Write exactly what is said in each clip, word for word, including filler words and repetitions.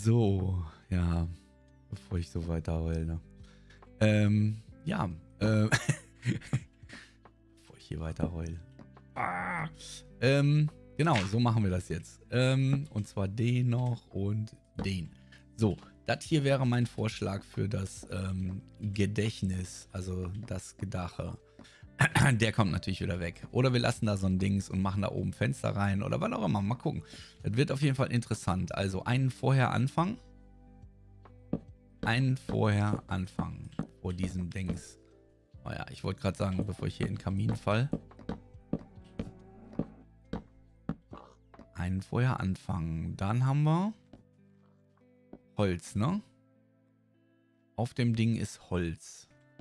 So, ja, bevor ich so weiter heule. Ne? Ähm, ja, äh, bevor ich hier weiter heule. Ah, ähm, genau, so machen wir das jetzt. Ähm, und zwar den noch und den. So, das hier wäre mein Vorschlag für das ähm, Gedächtnis, also das Gedache. Der kommt natürlich wieder weg. Oder wir lassen da so ein Dings und machen da oben Fenster rein oder was auch immer. Mal gucken. Das wird auf jeden Fall interessant. Also einen vorher anfangen. Einen vorher anfangen. Vor diesem Dings. Oh ja, ich wollte gerade sagen, bevor ich hier in den Kamin fall. Einen vorher anfangen. Dann haben wir Holz, ne? Auf dem Ding ist Holz.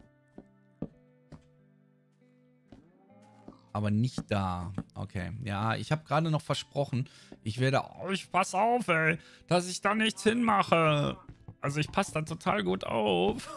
Aber nicht da. Okay. Ja, ich habe gerade noch versprochen, ich werde... Oh, ich pass auf, ey, dass ich da nichts hinmache. Also ich passe da total gut auf.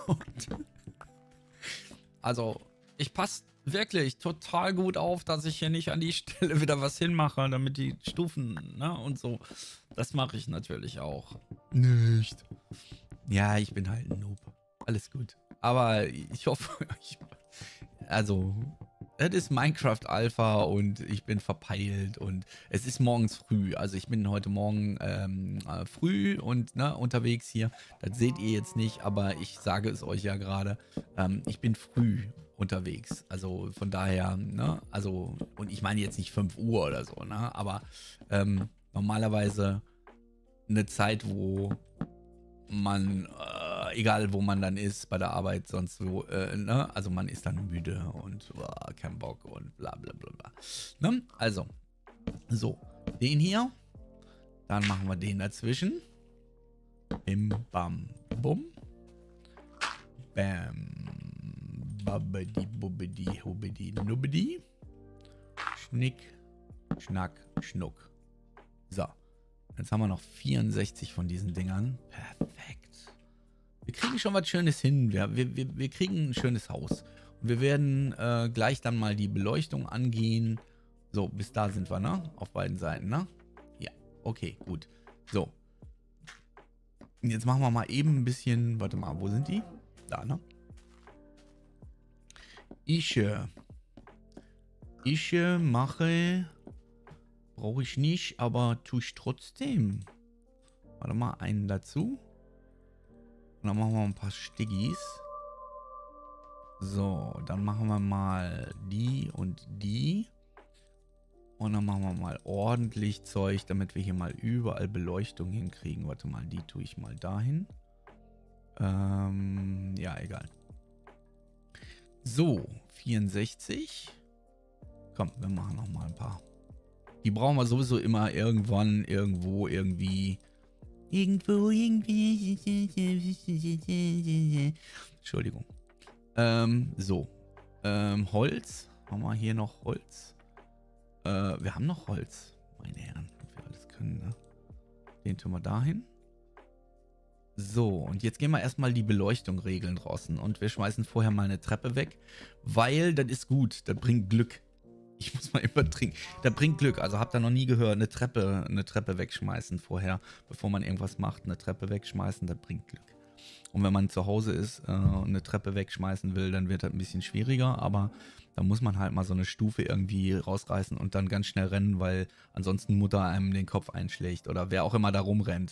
Also, ich passe wirklich total gut auf, dass ich hier nicht an die Stelle wieder was hinmache, damit die Stufen, ne, und so. Das mache ich natürlich auch. Nicht. Ja, ich bin halt ein Noob. Alles gut. Aber ich hoffe, ich, also... Es ist Minecraft Alpha und ich bin verpeilt und es ist morgens früh. Also ich bin heute Morgen ähm, äh, früh und ne, unterwegs hier. Das seht ihr jetzt nicht, aber ich sage es euch ja gerade. Ähm, ich bin früh unterwegs. Also von daher, ne, also, und ich meine jetzt nicht fünf Uhr oder so, ne, aber ähm, normalerweise eine Zeit, wo man, äh, egal wo man dann ist, bei der Arbeit, sonst wo, äh, ne? Also man ist dann müde und uh, kein Bock und bla bla bla bla. Ne? Also, so, den hier. Dann machen wir den dazwischen. Bim, bam, bum. Bam. Babidi, bubidi, hubidi, nubidi. Schnick, schnack, schnuck. So. Jetzt haben wir noch vierundsechzig von diesen Dingern. Perfekt. Wir kriegen schon was Schönes hin. Wir, wir, wir, wir kriegen ein schönes Haus. Und wir werden äh, gleich dann mal die Beleuchtung angehen. So, bis da sind wir, ne? Auf beiden Seiten, ne? Ja, okay, gut. So. Und jetzt machen wir mal eben ein bisschen... Warte mal, wo sind die? Da, ne? Ich, äh, ich äh, mache... Brauche ich nicht, aber tue ich trotzdem. Warte mal, einen dazu. Und dann machen wir ein paar Stiggis. So, dann machen wir mal die und die. Und dann machen wir mal ordentlich Zeug, damit wir hier mal überall Beleuchtung hinkriegen. Warte mal, die tue ich mal dahin. Ähm, ja, egal. So, vierundsechzig. Komm, wir machen noch mal ein paar. Die brauchen wir sowieso immer irgendwann, irgendwo, irgendwie. Irgendwo, irgendwie. Entschuldigung. Ähm, so. Ähm, Holz. Haben wir hier noch Holz? Äh, wir haben noch Holz. Meine Herren, wenn wir alles können, ne? Den tun wir dahin. So, und jetzt gehen wir erstmal die Beleuchtung regeln draußen. Und wir schmeißen vorher mal eine Treppe weg. Weil, das ist gut. Das bringt Glück. Ich muss mal übertrinken. Das bringt Glück. Also habt ihr noch nie gehört, eine Treppe, eine Treppe wegschmeißen vorher, bevor man irgendwas macht. Eine Treppe wegschmeißen, das bringt Glück. Und wenn man zu Hause ist äh, und eine Treppe wegschmeißen will, dann wird das ein bisschen schwieriger. Aber da muss man halt mal so eine Stufe irgendwie rausreißen und dann ganz schnell rennen, weil ansonsten Mutter einem den Kopf einschlägt oder wer auch immer da rumrennt.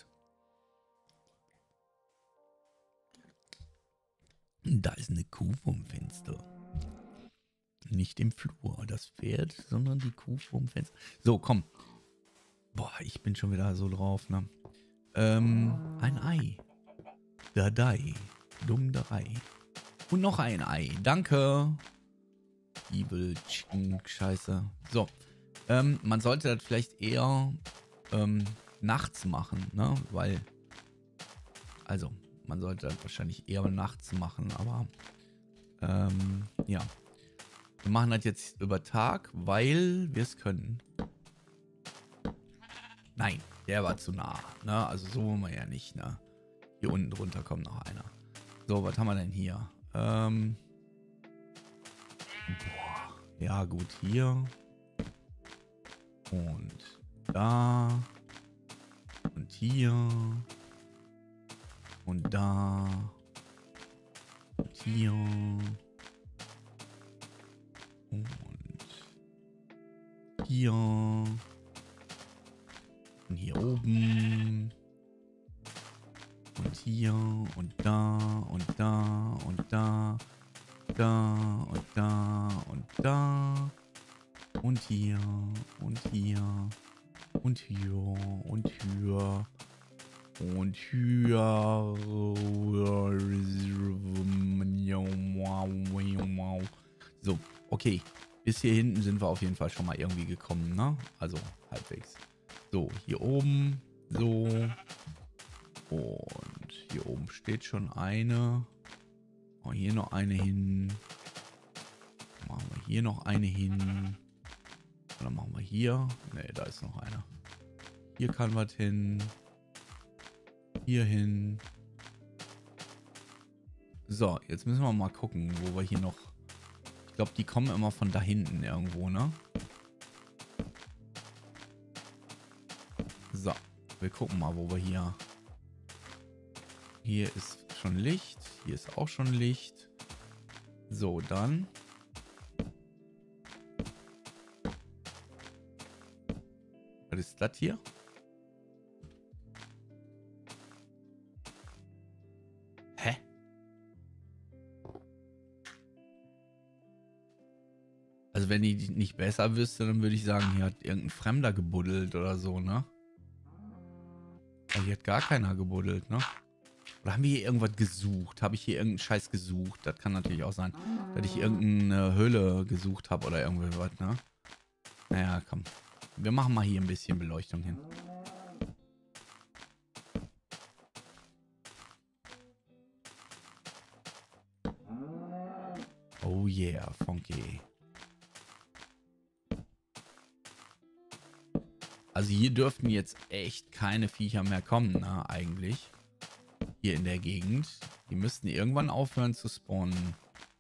Da ist eine Kuh vom Fenster. Nicht im Flur, das Pferd, sondern die Kuh vorm Fenster. So, komm. Boah, ich bin schon wieder so drauf, ne? Ähm, ein Ei. Dadei. Dumm Ei. Und noch ein Ei. Danke. Evil Chicken Scheiße. So. Ähm, man sollte das vielleicht eher ähm, nachts machen, ne? Weil, also, man sollte das wahrscheinlich eher nachts machen, aber ähm, ja. Wir machen das jetzt über Tag, weil wir es können. Nein, der war zu nah. Ne? Also so wollen wir ja nicht. Ne? Hier unten drunter kommt noch einer. So, was haben wir denn hier? Ähm, boah, ja gut, hier. Und da. Und hier. Und da. Und hier. Und hier. Und hier oben. Und hier. Und da. Und da. Und da. Da. Und da. Und da. Und hier. Und hier. Und hier. Und hier. Und hier. So, okay. Bis hier hinten sind wir auf jeden Fall schon mal irgendwie gekommen, ne? Also halbwegs. So, hier oben. So. Und hier oben steht schon eine. Oh, hier noch eine hin. Machen wir hier noch eine hin. Oder machen wir hier. Ne, da ist noch einer. Hier kann was hin. Hier hin. So, jetzt müssen wir mal gucken, wo wir hier noch... Ich glaube, die kommen immer von da hinten irgendwo, ne? So, wir gucken mal, wo wir hier... Hier ist schon Licht. Hier ist auch schon Licht. So, dann... Was ist das hier? Hä? Also wenn ich nicht besser wüsste, dann würde ich sagen, hier hat irgendein Fremder gebuddelt oder so, ne? Aber hier hat gar keiner gebuddelt, ne? Oder haben wir hier irgendwas gesucht? Habe ich hier irgendeinen Scheiß gesucht? Das kann natürlich auch sein, dass ich irgendeine Höhle gesucht habe oder irgendwie was, ne? Naja, komm. Wir machen mal hier ein bisschen Beleuchtung hin. Oh yeah, funky. Also hier dürften jetzt echt keine Viecher mehr kommen, ne, eigentlich. Hier in der Gegend. Die müssten irgendwann aufhören zu spawnen.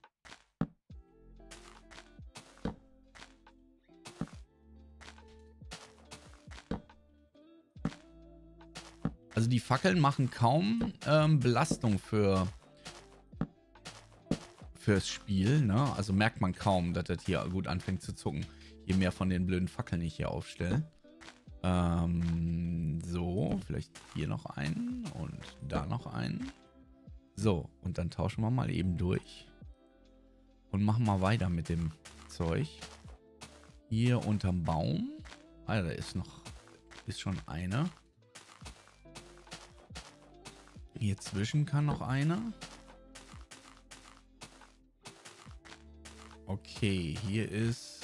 Also die Fackeln machen kaum ähm, Belastung für fürs Spiel, ne? Also merkt man kaum, dass das hier gut anfängt zu zucken. Je mehr von den blöden Fackeln ich hier aufstelle. Ähm, so, vielleicht hier noch einen und da noch einen. So, und dann tauschen wir mal eben durch. Und machen mal weiter mit dem Zeug. Hier unterm Baum. Ah, da ist noch, ist schon eine. Hier zwischen kann noch eine. Okay, hier ist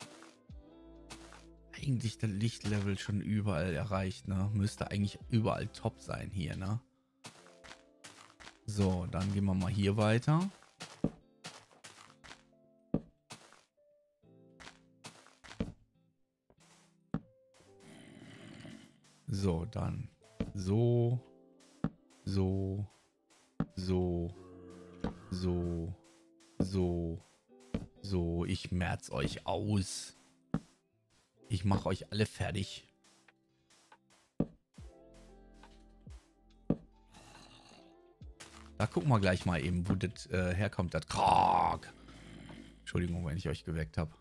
eigentlich das Lichtlevel schon überall erreicht, ne? Müsste eigentlich überall top sein hier, ne? So, dann gehen wir mal hier weiter. So, dann so, so, so, so, so, so. Ich merz euch aus. Ich mache euch alle fertig. Da gucken wir gleich mal eben, wo das äh, herkommt. Das Krog. Entschuldigung, wenn ich euch geweckt habe.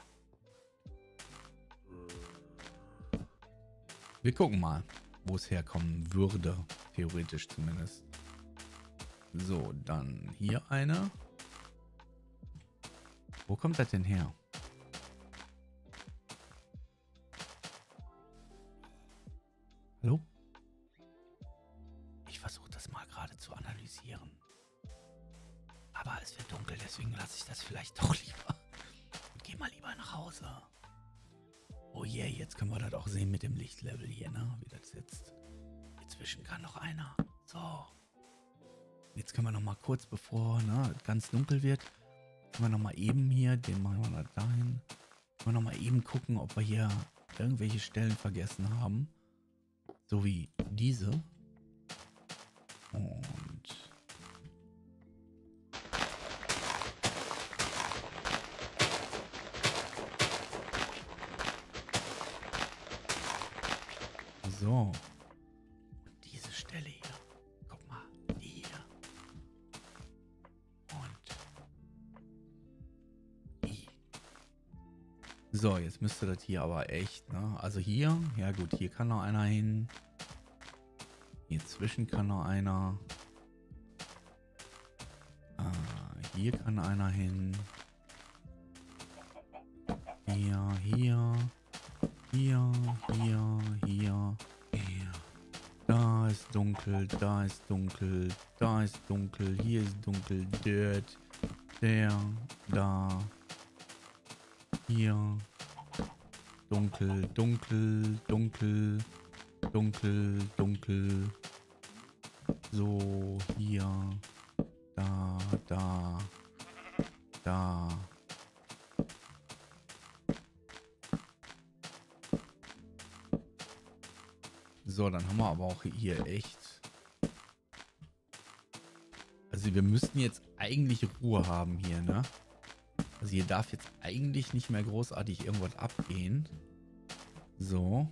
Wir gucken mal, wo es herkommen würde. Theoretisch zumindest. So, dann hier eine. Wo kommt das denn her? Hallo? Ich versuche das mal gerade zu analysieren. Aber es wird dunkel, deswegen lasse ich das vielleicht doch lieber. Und gehe mal lieber nach Hause. Oh je, yeah, jetzt können wir das auch sehen mit dem Lichtlevel hier, ne? Wie das jetzt. Inzwischen kann noch einer. So. Jetzt können wir noch mal kurz bevor, ne, ganz dunkel wird, können wir noch mal eben hier, den machen wir da dahin. Können wir noch mal eben gucken, ob wir hier irgendwelche Stellen vergessen haben. So wie diese. Und so. Und diese Stelle hier. Guck mal, die hier. So, jetzt müsste das hier aber echt, ne? Also hier, ja gut, hier kann noch einer hin. Hier zwischen kann noch einer. Ah, hier kann einer hin. Hier, hier. Hier, hier, hier, hier. Da ist dunkel, da ist dunkel, da ist dunkel, hier ist dunkel, dort, der, da, hier. Dunkel, dunkel, dunkel, dunkel, dunkel. So, hier, da, da, da. So, dann haben wir aber auch hier echt... Also wir müssten jetzt eigentlich Ruhe haben hier, ne? Also hier darf jetzt eigentlich nicht mehr großartig irgendwas abgehen. So.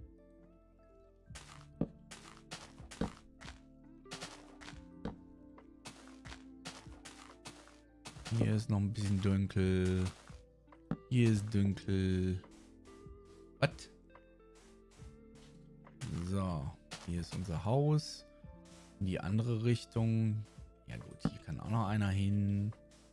Hier ist noch ein bisschen dunkel. Hier ist dunkel. Was? So. Hier ist unser Haus. In die andere Richtung. Ja gut, hier kann auch noch einer hin.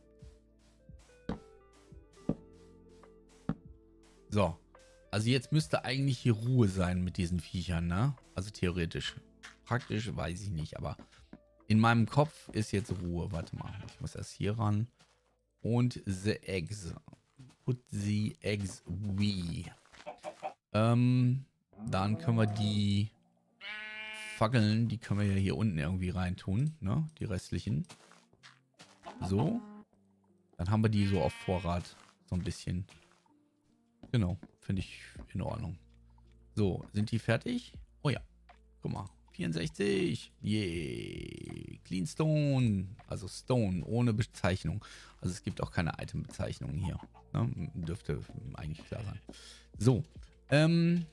So. Also jetzt müsste eigentlich hier Ruhe sein mit diesen Viechern, ne? Also theoretisch. Praktisch weiß ich nicht, aber in meinem Kopf ist jetzt Ruhe. Warte mal, ich muss erst hier ran. Und the eggs. Put the eggs we. Ähm, dann können wir die Fackeln, die können wir ja hier unten irgendwie reintun, ne? Die restlichen. So. Dann haben wir die so auf Vorrat. So ein bisschen. Genau, finde ich in Ordnung. So, sind die fertig? Oh ja, guck mal. vierundsechzig. Yay. Clean Stone. Also Stone ohne Bezeichnung. Also es gibt auch keine Item-Bezeichnungen hier. Ne? Dürfte eigentlich klar sein. So. Ähm.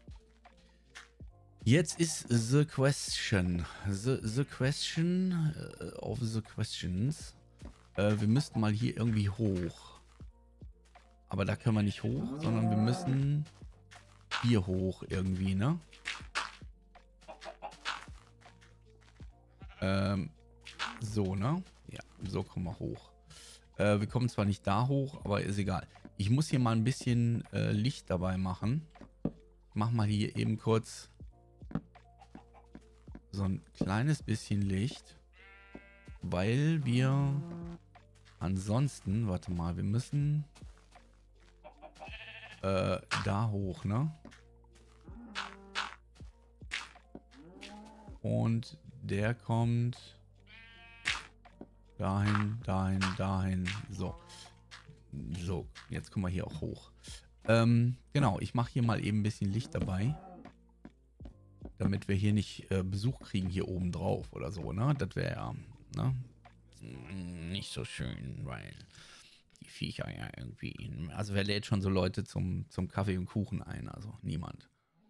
Jetzt ist the question. The, the question of the questions. Äh, wir müssten mal hier irgendwie hoch. Aber da können wir nicht hoch, sondern wir müssen hier hoch irgendwie, ne? Ähm, so, ne? Ja, so kommen wir hoch. Äh, wir kommen zwar nicht da hoch, aber ist egal. Ich muss hier mal ein bisschen äh, Licht dabei machen. Ich mach mal hier eben kurz so ein kleines bisschen Licht. Weil wir ansonsten, warte mal, wir müssen äh, da hoch, ne? Und der kommt dahin, dahin, dahin. So. So, jetzt kommen wir hier auch hoch. Ähm, genau, ich mache hier mal eben ein bisschen Licht dabei. Damit wir hier nicht äh, Besuch kriegen hier oben drauf oder so, ne? Das wäre ja, ne? Nicht so schön, weil die Viecher ja irgendwie... Also wer lädt schon so Leute zum, zum Kaffee und Kuchen ein? Also niemand.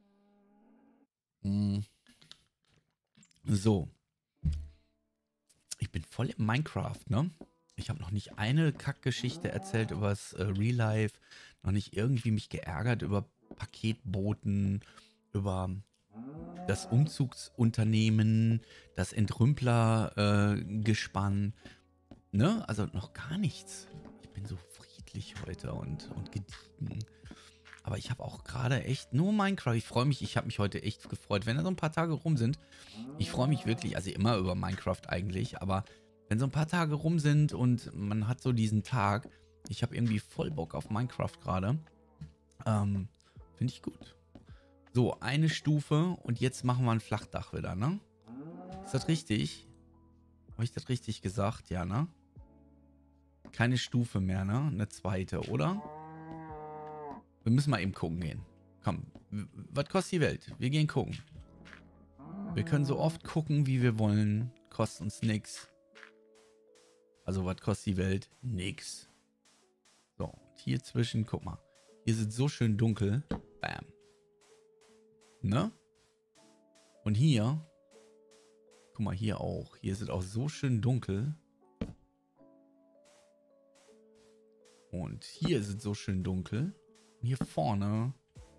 Hm. So. Ich bin voll im Minecraft, ne? Ich habe noch nicht eine Kackgeschichte erzählt über das äh, Real Life, noch nicht irgendwie mich geärgert über Paketboten, über das Umzugsunternehmen, das Entrümplergespann, äh, ne? Also noch gar nichts. Ich bin so friedlich heute und, und gediegen. Aber ich habe auch gerade echt nur Minecraft. Ich freue mich, ich habe mich heute echt gefreut, wenn da so ein paar Tage rum sind. Ich freue mich wirklich, also immer über Minecraft eigentlich, aber wenn so ein paar Tage rum sind und man hat so diesen Tag, ich habe irgendwie voll Bock auf Minecraft gerade. Ähm, finde ich gut. So, eine Stufe und jetzt machen wir ein Flachdach wieder, ne? Ist das richtig? Habe ich das richtig gesagt? Ja, ne? Keine Stufe mehr, ne? Eine zweite, oder? Wir müssen mal eben gucken gehen. Komm, was kostet die Welt? Wir gehen gucken. Wir können so oft gucken, wie wir wollen. Kostet uns nix. Also, was kostet die Welt? Nix. So, und hier zwischen, guck mal. Hier ist es so schön dunkel. Bam. Ne? Und hier, guck mal, hier auch. Hier ist es auch so schön dunkel. Und hier ist es so schön dunkel. Hier vorne.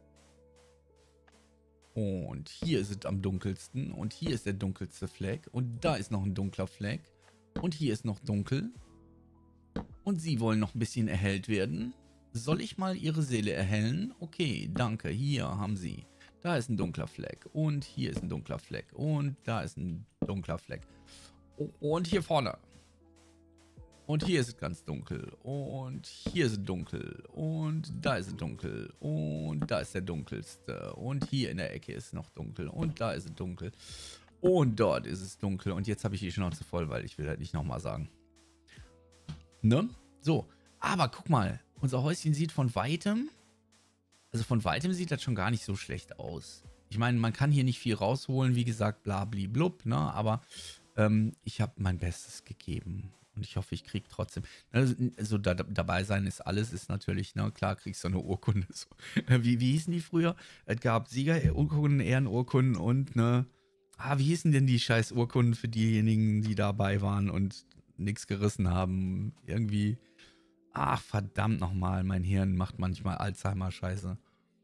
Und hier ist es am dunkelsten. Und hier ist der dunkelste Fleck. Und da ist noch ein dunkler Fleck. Und hier ist noch dunkel. Und sie wollen noch ein bisschen erhellt werden. Soll ich mal ihre Seele erhellen? Okay, danke. Hier haben sie. Da ist ein dunkler Fleck. Und hier ist ein dunkler Fleck. Und da ist ein dunkler Fleck. Und hier vorne. Und hier ist es ganz dunkel. Und hier ist es dunkel. Und da ist es dunkel. Und da ist der dunkelste. Und hier in der Ecke ist es noch dunkel. Und da ist es dunkel. Und dort ist es dunkel. Und jetzt habe ich die Schnauze voll, weil ich will halt nicht nochmal sagen. Ne? So. Aber guck mal. Unser Häuschen sieht von weitem... Also von weitem sieht das schon gar nicht so schlecht aus. Ich meine, man kann hier nicht viel rausholen. Wie gesagt, blabli blub. Ne? Aber ähm, ich habe mein Bestes gegeben. Und ich hoffe, ich kriege trotzdem. Also, also da, dabei sein ist alles, ist natürlich, ne, klar kriegst du eine Urkunde. So. Wie, wie hießen die früher? Es gab Siegerurkunden, Ehrenurkunden und, ne, ah, wie hießen denn die scheiß Urkunden für diejenigen, die dabei waren und nichts gerissen haben? Irgendwie, ach, verdammt nochmal, mein Hirn macht manchmal Alzheimer-Scheiße.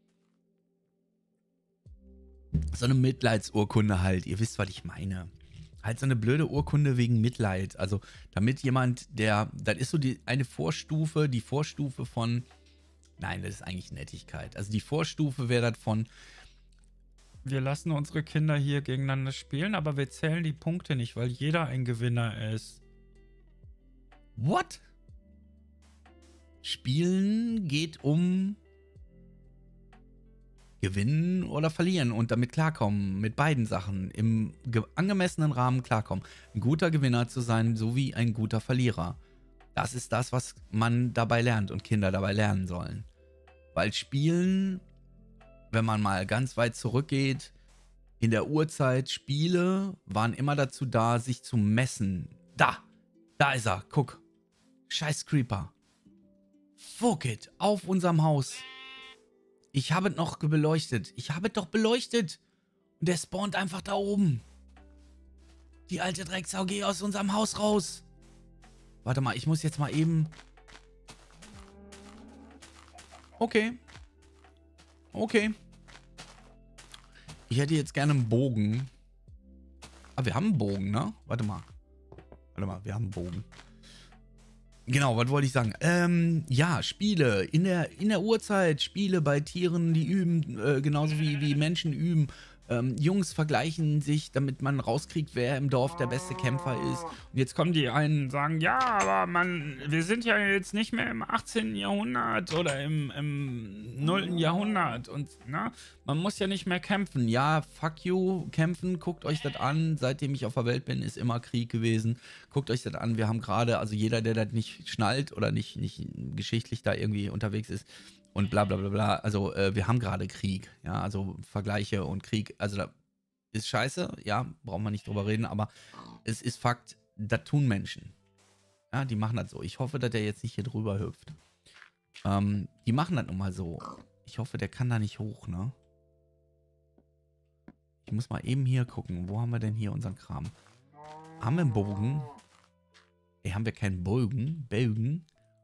So eine Mitleidsurkunde halt, ihr wisst, was ich meine. Halt so eine blöde Urkunde wegen Mitleid. Also damit jemand, der, das ist so die eine Vorstufe, die Vorstufe von, nein, das ist eigentlich Nettigkeit. Also die Vorstufe wäre das von, wir lassen unsere Kinder hier gegeneinander spielen, aber wir zählen die Punkte nicht, weil jeder ein Gewinner ist. What? Spielen geht um gewinnen oder verlieren und damit klarkommen, mit beiden Sachen, im angemessenen Rahmen klarkommen. Ein guter Gewinner zu sein, sowie ein guter Verlierer. Das ist das, was man dabei lernt und Kinder dabei lernen sollen. Weil Spielen, wenn man mal ganz weit zurückgeht, in der Urzeit, Spiele waren immer dazu da, sich zu messen. Da, da ist er, guck. Scheiß Creeper. Fuck it, auf unserem Haus. Ich habe es noch beleuchtet. Ich habe es doch beleuchtet. Und der spawnt einfach da oben. Die alte Drecksau, geh aus unserem Haus raus. Warte mal, ich muss jetzt mal eben... Okay. Okay. Ich hätte jetzt gerne einen Bogen. Ah, wir haben einen Bogen, ne? Warte mal. Warte mal, wir haben einen Bogen. Genau, was wollte ich sagen? Ähm, ja, Spiele. In der, in der Urzeit, Spiele bei Tieren, die üben, äh, genauso wie, wie Menschen üben. Ähm, Jungs vergleichen sich, damit man rauskriegt, wer im Dorf der beste Kämpfer ist. Und jetzt kommen die einen und sagen, ja, aber man, wir sind ja jetzt nicht mehr im achtzehnten Jahrhundert oder im, im nullten Jahrhundert. Und na, man muss ja nicht mehr kämpfen. Ja, fuck you, kämpfen, guckt euch das an. Seitdem ich auf der Welt bin, ist immer Krieg gewesen. Guckt euch das an. Wir haben gerade, also jeder, der das nicht schnallt oder nicht, nicht geschichtlich da irgendwie unterwegs ist, und bla bla bla bla. Also äh, wir haben gerade Krieg, ja, also Vergleiche und Krieg, also da ist scheiße, ja, brauchen wir nicht drüber reden, aber es ist Fakt, das tun Menschen. Ja, die machen das so. Ich hoffe, dass der jetzt nicht hier drüber hüpft. Ähm, die machen das nun mal so. Ich hoffe, der kann da nicht hoch, ne? Ich muss mal eben hier gucken. Wo haben wir denn hier unseren Kram? Haben wir einen Bogen? Ey, haben wir keinen Bogen? Bogen?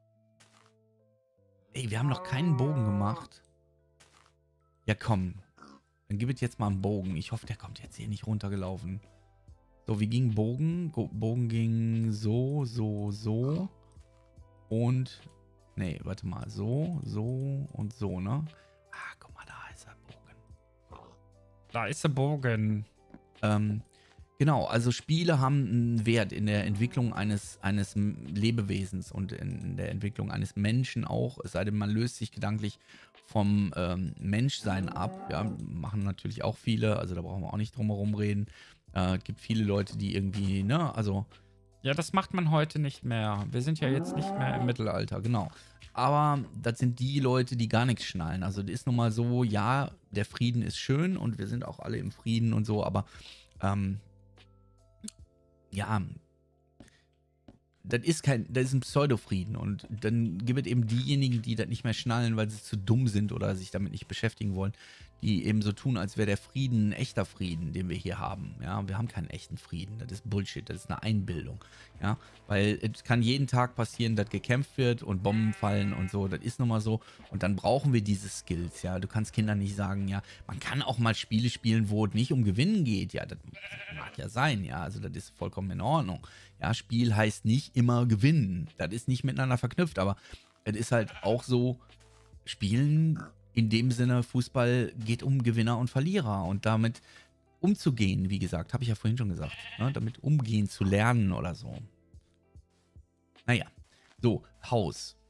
Ey, wir haben noch keinen Bogen gemacht. Ja, komm. Dann gib es jetzt mal einen Bogen. Ich hoffe, der kommt jetzt hier nicht runtergelaufen. So, wie ging Bogen? Go Bogen ging so, so, so. Und... Nee, warte mal. So, so und so, ne? Ah, guck mal, da ist der Bogen. Da ist der Bogen. Ähm... Genau, also Spiele haben einen Wert in der Entwicklung eines, eines Lebewesens und in der Entwicklung eines Menschen auch, es sei denn, man löst sich gedanklich vom ähm, Menschsein ab. Ja, machen natürlich auch viele, also da brauchen wir auch nicht drum herum reden. Äh, es gibt viele Leute, die irgendwie, ne, also... Ja, das macht man heute nicht mehr. Wir sind ja jetzt nicht mehr im Mittelalter, genau. Aber das sind die Leute, die gar nichts schnallen. Also das ist nun mal so, ja, der Frieden ist schön und wir sind auch alle im Frieden und so, aber... Ähm, ja, das ist kein, das ist ein Pseudofrieden und dann gibt es eben diejenigen, die das nicht mehr schnallen, weil sie zu dumm sind oder sich damit nicht beschäftigen wollen, die eben so tun, als wäre der Frieden ein echter Frieden, den wir hier haben. Ja, wir haben keinen echten Frieden. Das ist Bullshit, das ist eine Einbildung. Ja, weil es kann jeden Tag passieren, dass gekämpft wird und Bomben fallen und so. Das ist nun mal so. Und dann brauchen wir diese Skills. Ja, du kannst Kindern nicht sagen, ja, man kann auch mal Spiele spielen, wo es nicht um Gewinnen geht. Ja, das mag ja sein. Ja, also das ist vollkommen in Ordnung. Ja, Spiel heißt nicht immer gewinnen. Das ist nicht miteinander verknüpft. Aber es ist halt auch so, Spielen in dem Sinne, Fußball geht um Gewinner und Verlierer und damit umzugehen, wie gesagt, habe ich ja vorhin schon gesagt, ne? Damit umgehen zu lernen oder so. Naja, so, Haus.